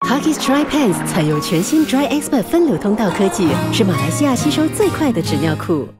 Huggies Dry Pants 采用全新 Dry Expert 分流通道科技，是马来西亚吸收最快的纸尿裤。